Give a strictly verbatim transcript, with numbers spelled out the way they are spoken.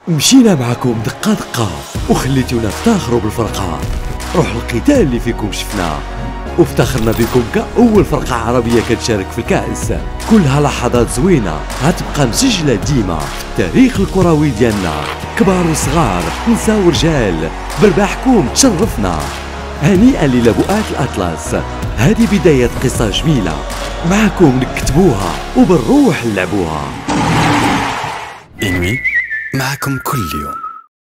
مشينا معكم دقة دقة وخليتونا نفتخروا بالفرقة. روح القتال اللي فيكم شفنا وافتخرنا بكم كأول فرقة عربية كتشارك في الكأس. كلها لحظات زوينة غتبقى مسجلة ديما في التاريخ الكروي ديالنا. كبار وصغار، نساء ورجال، برباحكم تشرفنا. هنيئا للبؤات الأطلس، هذه بداية قصة جميلة معكم نكتبوها وبالروح نلعبوها. إنوي معكم كل يوم.